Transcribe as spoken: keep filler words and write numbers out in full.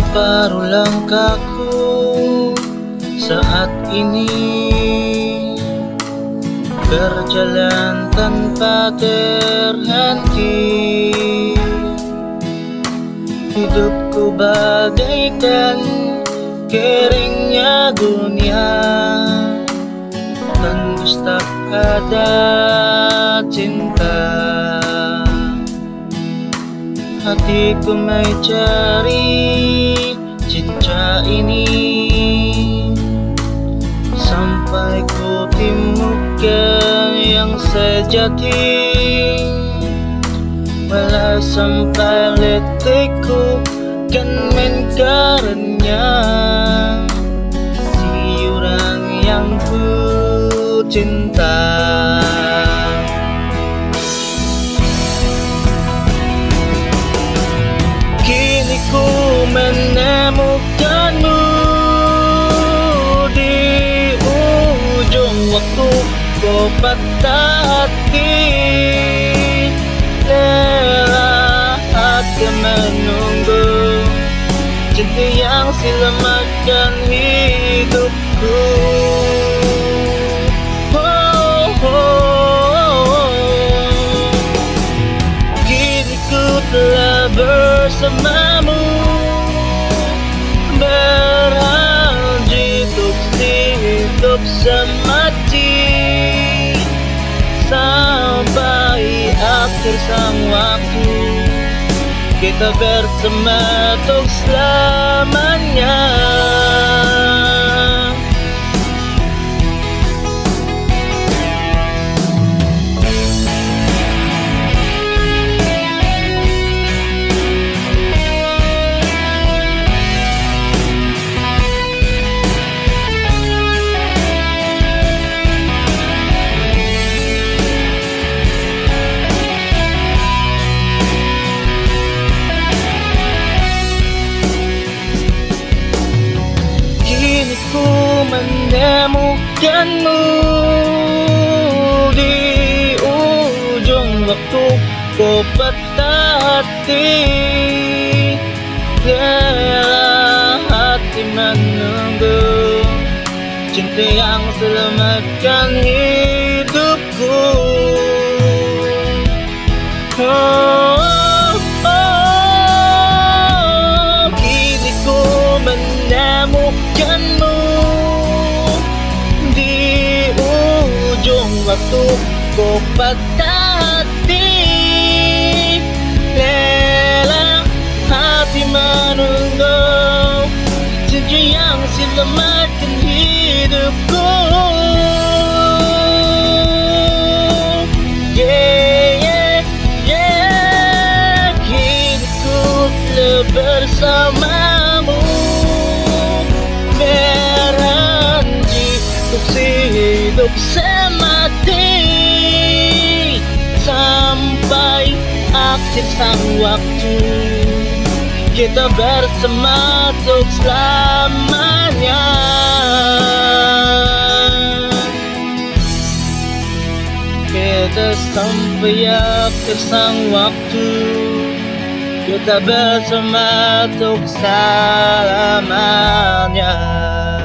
separuh langkahku saat ini, berjalan tanpa terhenti. Hidupku bagaikan keringnya dunia, tandus tak ada cinta. Hatiku mencari cinta ini, sampai ku temukan yang sejati. Walau sampai detikku kan mengkaranya si orang yang ku cinta. Kini ku menemukanmu di ujung waktu, ku patah hati. Rela hati menunggu cinta yang selamatkan hidupku. Oh, oh, oh. Kini ku telah bersamamu, berjanji untuk hidup semati sampai akhir sang waktu. Kita bersama untuk selamanya. Ku menemukanmu di ujung waktu, ku patah hati. Rela hati menunggu cinta yang selamatkan hidupku. Oh, oh, kini ku menemukanmu waktu, ku patah hati. Rela hati menunggu cinta yang selamatkan hidupku. Yeah, yeah, yeah. Kini ku telah bersamamu, berjanji untuk hidup semati sampai akhir sang waktu. Kita bersama untuk selamanya. Kita sampai akhir sang waktu. Kita bersama untuk selamanya.